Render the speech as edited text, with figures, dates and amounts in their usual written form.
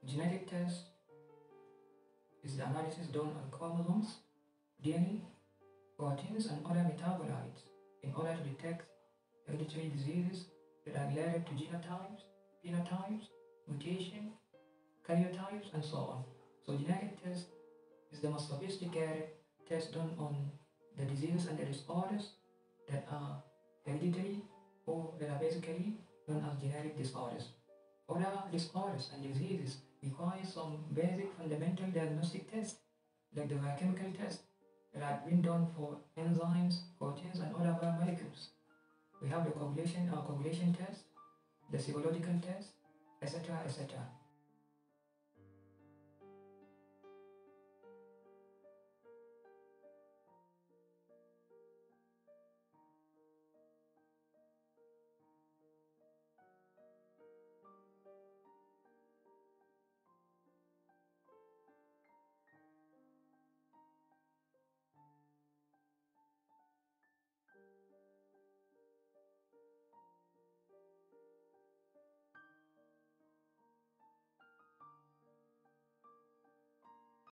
Genetic test is the analysis done on chromosomes, DNA, proteins, and other metabolites in order to detect hereditary diseases that are related to genotypes, phenotypes, mutation, karyotypes, and so on. So genetic test is the most sophisticated test done on the diseases and the disorders that are hereditary or that are basically known as genetic disorders. Other disorders and diseases require some basic fundamental diagnostic tests like the biochemical test that have been done for enzymes, proteins, and other biomolecules. We have the coagulation test, the serological test, etc. etc.